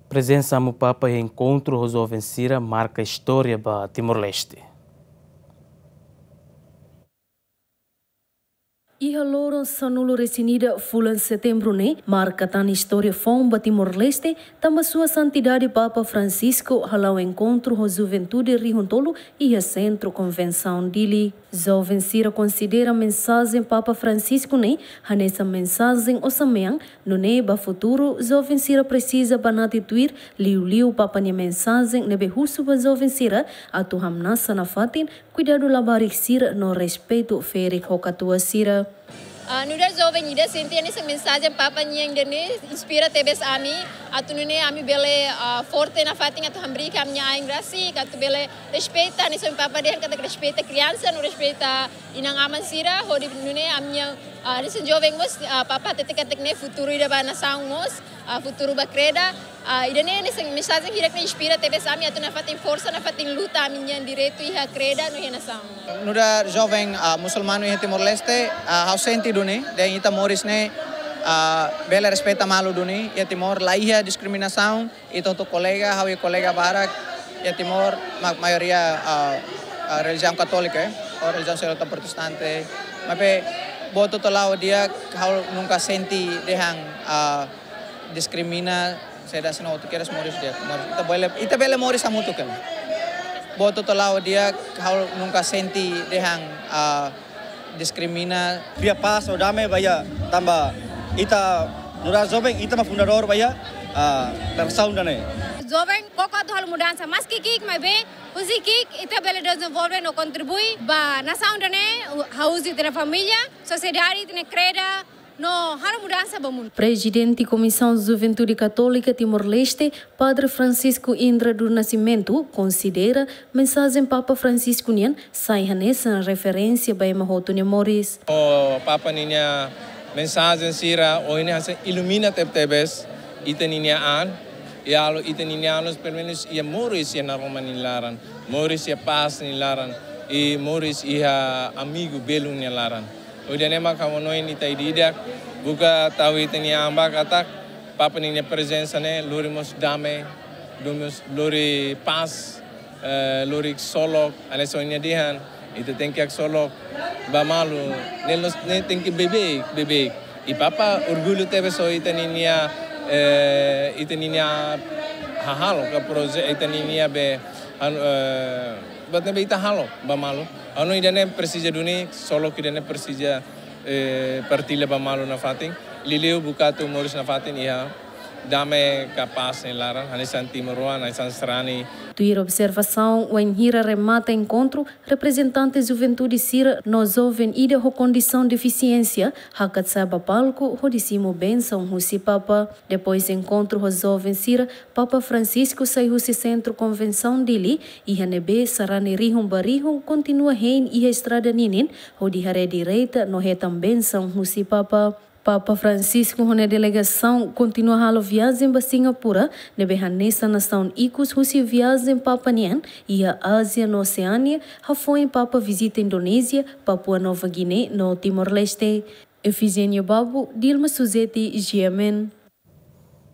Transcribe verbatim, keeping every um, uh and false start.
Presença do Papa em encontro resolve Sira marca a história para Timor-Leste. Iha loron sanulo resinida fulan setembro ne marca tan história fomba Timor-Leste tamba sua santidade Papa Francisco halau encontro ho juventude rihuntolo iha centro convenção dili. Jovem Sira considera mensagem Papa Francisco ne hanessa mensagem osameang no ne ba futuro Jovem Sira precisa banatituir liu-liu Papa nya mensagem nebe husu ba Jovem Sira atu hamnasa na fatin cuidado labarik Sira no respeito ferik hokatua Sira. Uh, nuda jovem ida senti essa mensagem papa yang dene inspira tebes ami atu nune ami bele uh, forte na fating atu hambri kam nya aing grasi atu bele respeita nesse papa dia kata respeita criança no respeita inang aman sira hodi nune amnya uh, nesse jovem mos uh, papa tetek tetek ne futuro ida ba nação mos uh, futuro ba creda uh, ida ne nesse mensagem hirak ne inspira tebes ami atu na fating força na fating luta aminha direito iha creda no iha nação nuda jovem uh, muçulmano iha Timor-Leste uh, hau senti duni dan ita moris ne uh, bela respeita malu duni ya Timor la iha diskriminação ito tu kolega hawi kolega barak ya Timor ma maioria uh, uh, religião católica eh? ou religião selota protestante mas boto to lao dia hau nunca senti dehang uh, diskrimina seda sino tu keras moris dia ita bela ita bela moris amutu kan boto to lao dia hau nunca senti dehang uh, diskrimina via paz o dame vaya tamba ita nura jovem ita ma fundador vaya uh, nação dane jovem pouco atu hal mudança mas que que mas bem usi que ita bele desenvolve no contribui ba nação dane hausi da família sociedade tene creda no hal mudança bamun. Presidente Comissão de Juventude Católica Timor-Leste, Padre Francisco Indra do Nascimento, considera mensagem Papa Francisco nian sai hanessa referência ba Mahotunia Moris. O Papa ninya mensagem sira o ini hasa ilumina tebes itaninya an ya lo itaninya nos permenos ia Moris ia naroma nilaran Moris ia paz nilaran e Moris ia amigo belu nilaran. Udah nema kamu noin ita ididak buka tahu itani amba kata papa ninya presença ne lori mos dame dumos lori paz lori solo ane sonya dihan ita tengki ak solo ba malu nelos ne tengki bebek bebek i papa orgulho tebe so itani niya itani niya hahalo ka proje itani niya be Bat nebe ita halo ba malu ano idane precisa duni solo que idane precisa eh, partilha ba malu na fating lileu bukato moris na fating iha dame capaz em lara anisan timoroan anisan strani. Tuir observação o enhira remata encontro representante juventude sira no jovem ida ho condição de deficiência hakat saba palco ho disimo benção husi papa depois encontro ho jovem sira Papa Francisco sai husi centro convenção dili iha nebe sarani rihum barihum continua hein iha estrada ninin ho di hare direita no hetam benção husi papa. Papa Francisco, na delegação, continua a viagem para Singapura, nebe hanessa nação Icos, husi viagem Papa Nian, e a Ásia no Oceania, ha foi Papa visita Indonésia, Papua Nova Guiné, no Timor-Leste. Efigênia Babu, Dilma Suzeti, G M N.